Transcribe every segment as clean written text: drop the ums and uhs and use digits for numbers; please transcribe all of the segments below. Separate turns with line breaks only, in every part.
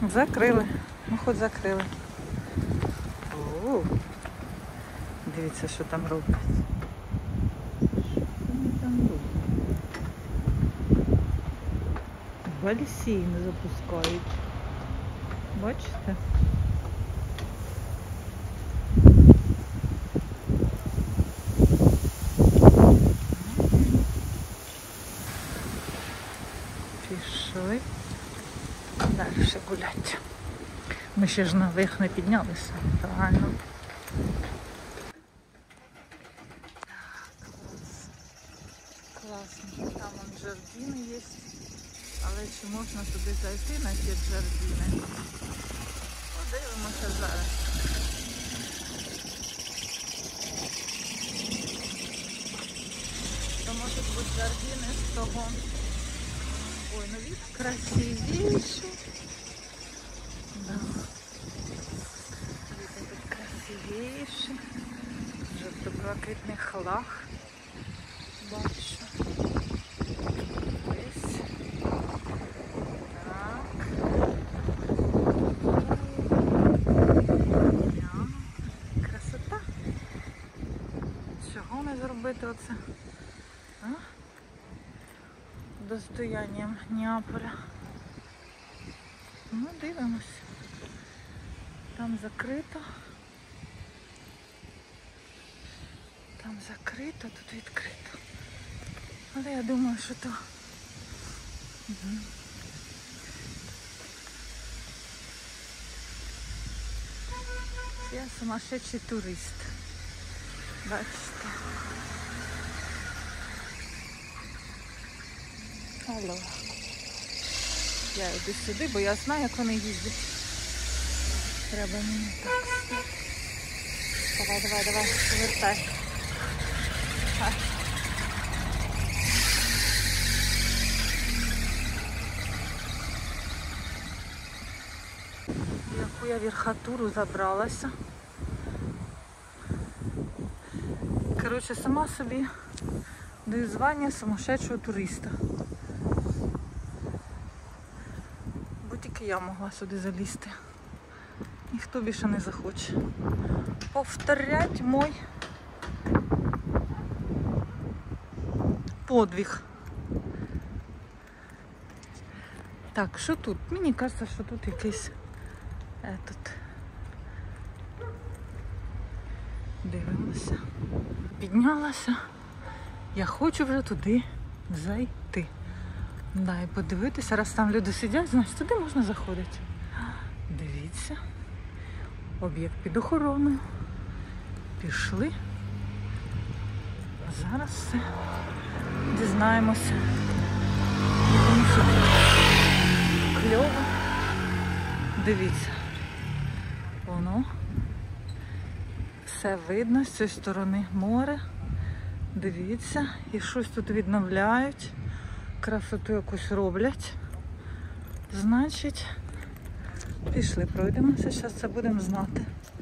Закрили. Ну хоч закрили. О, дивіться, що там роблять. Що вони там роблять? Басейн запускають. Бачите? Пішли далі гуляти. Ми ще ж наверх не піднялися, правильно? Класно, що там жардини є, але чи можна туди зайти на ті жардини? Подивимося зараз. То можуть бути жардини з того. Ой, ну вид красивейший. Да. Вид этот красивейший. Жовто-блакитний флаг. Бачу. Ось. Так. Красота. Чого не зробити оце? А? Достоянням Неаполя. Ну, дивимось. Там закрито. Там закрито, тут відкрито. Але я думаю, що то... Угу. Я сумасшедший турист. Бачите. Алло. Я йду сюди, бо я знаю, як вони їздять. Треба мені так стати. Давай, повертай. Яку я верхотуру забралася. Коротше, сама собі даю звання сумасшедшого туриста. Бо тільки я могла сюди залізти. Ніхто більше не захоче повторять мой подвиг. Так, що тут? Мені кажеться, що тут якийсь дивимося. Піднялася. Я хочу вже туди зайти. Да, і подивитися, раз там люди сидять, значить туди можна заходити. Дивіться. Об'єкт під охороною. Пішли. Зараз все дізнаємося. Кльово. Дивіться. Воно. Все видно, з цієї сторони море. Дивіться. І щось тут відновляють. Красоту якусь роблять. Значить, пішли, пройдемося. Зараз це будемо знати.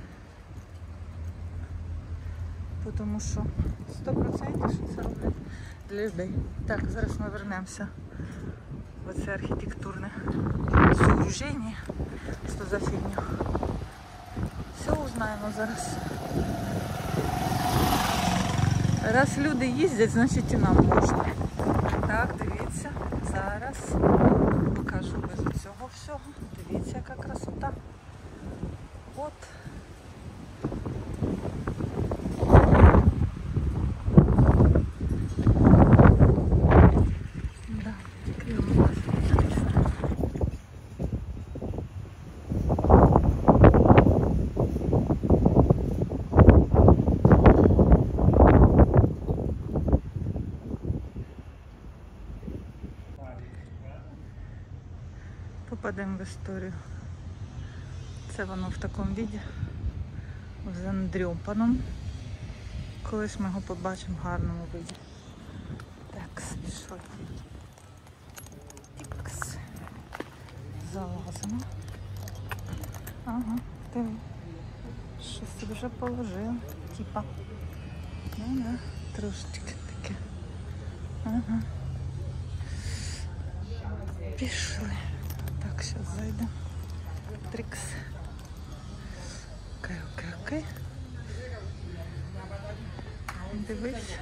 Тому що 100% що це роблять для людей. Так, зараз ми вернемося в оце архітектурне сооруження. Що за фігня? Все узнаємо зараз. Раз люди їздять, значить і нам можна. Так, дивіться, зараз покажу без цього всього. Дивіться, яка красота. От. Попадемо в історію. Це воно в такому віді, зандрьопаному. Колись ми його побачимо в гарному виді. Так, пішли. Тікс. Залазимо. Ага, диви. Щось тут вже положили. Типа. Ну, трошечки таке. Ага. Пішли. Так, зараз зайдемо. Трикс. Окей. Дивись.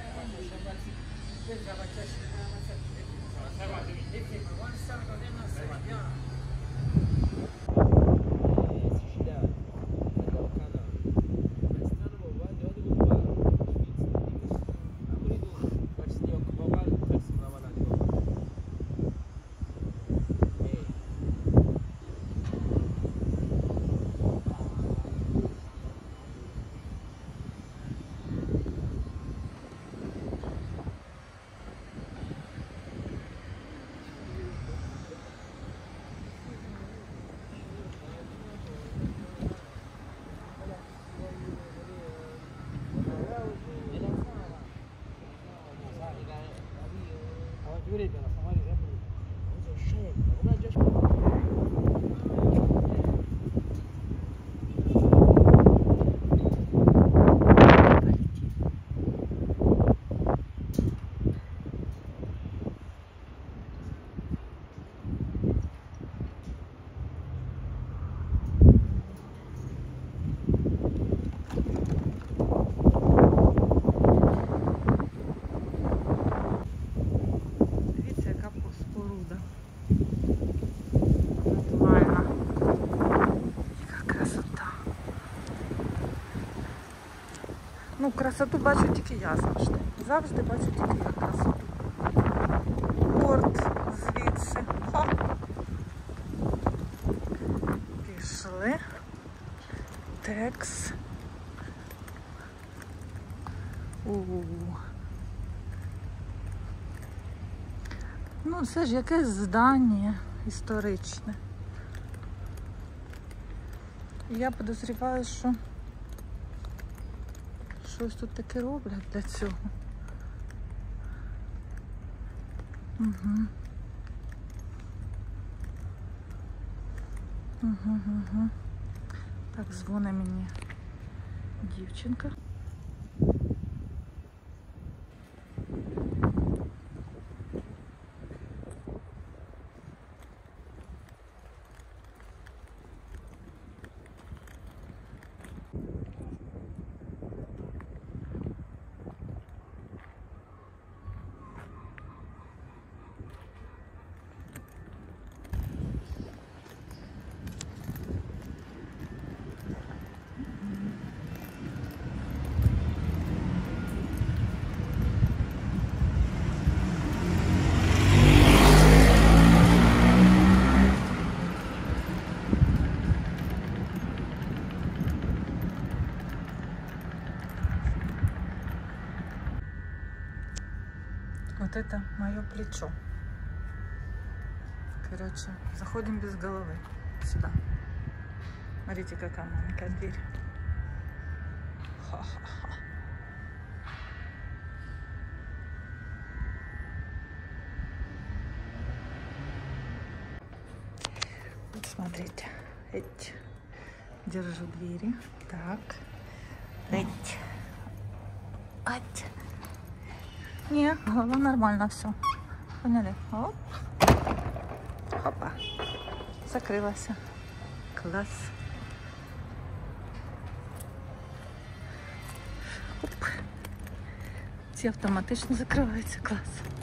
Ну, красоту бачу тільки я завжди. Завжди бачу тільки я красоту. Порт звідси. Ха. Пішли. Текс. Ну, це ж якесь здання історичне. Я підозрюваю, що щось тут таке роблять для цього. Угу. Так, дзвонить мені дівчинка. Вот это мое плечо. Короче, заходим без головы сюда. Смотрите, какая маленькая дверь. Ха-ха-ха. Вот смотрите. Эть. Держу двери. Так. Эть. Ать. Не, голова нормально, все. Поняли? Оп. Хопа. Закрылась. Класс. Оп. Ці автоматично закриваються. Клас.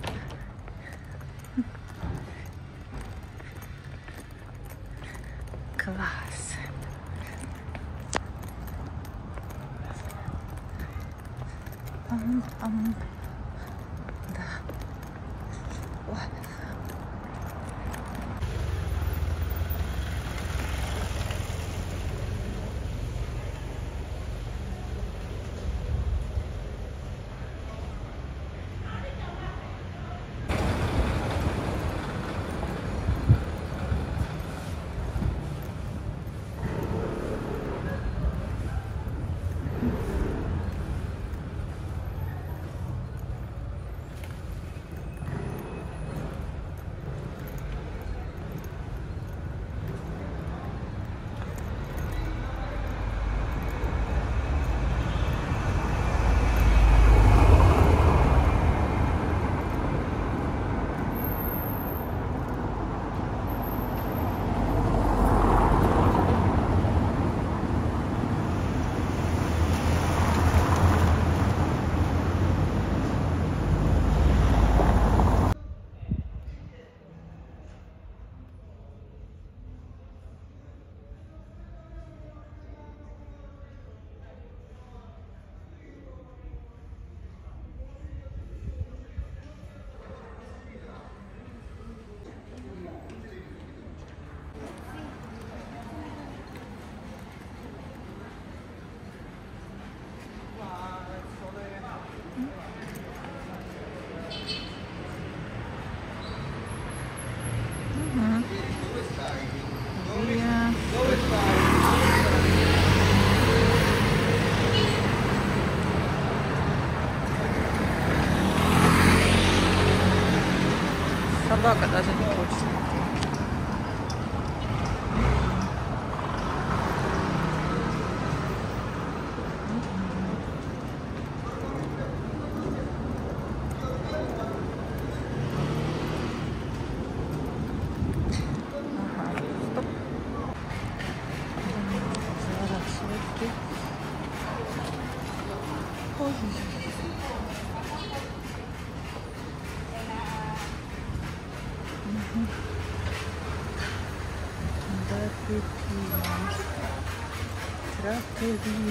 Клас. Да. Ой. собака даже не хочет идти. Тратория.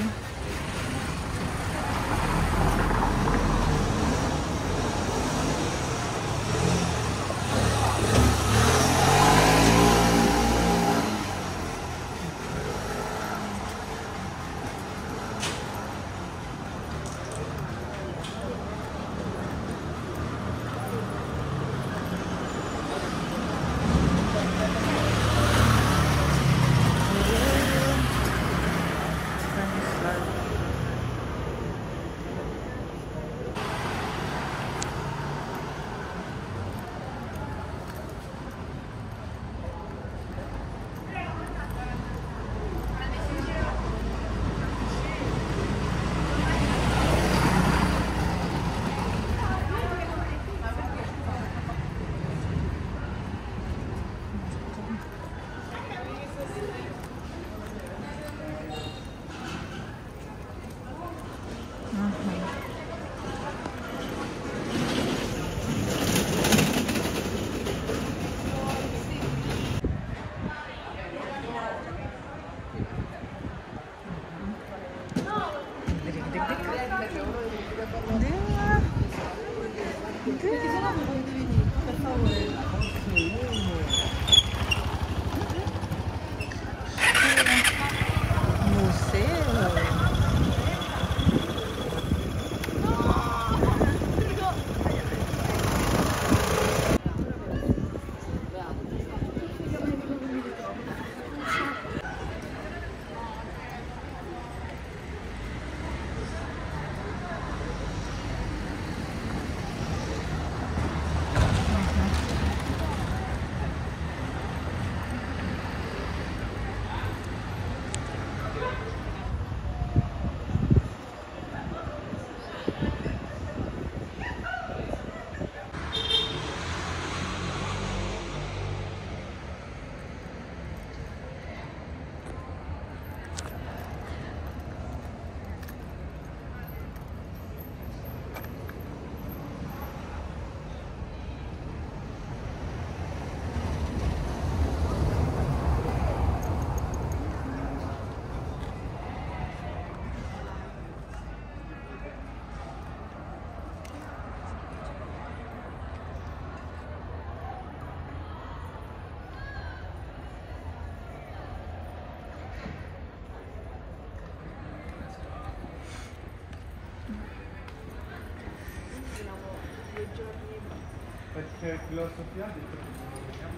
Perché filosofia ha detto che non lo vediamo.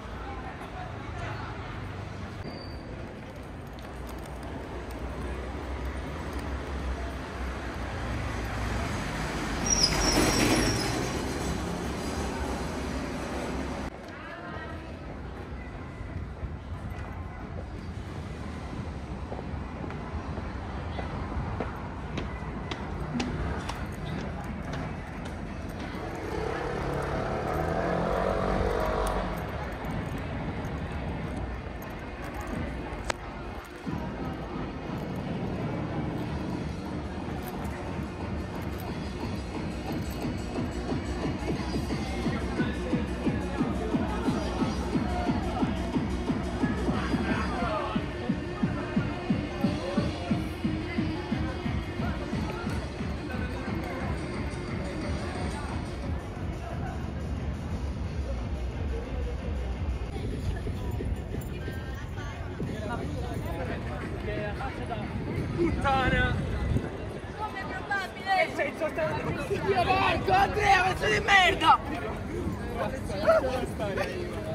Puttana!
Come è probabile?
Sei soltanto...
Dio Marco, Andrea, pezzo di merda!
Lascia stare io.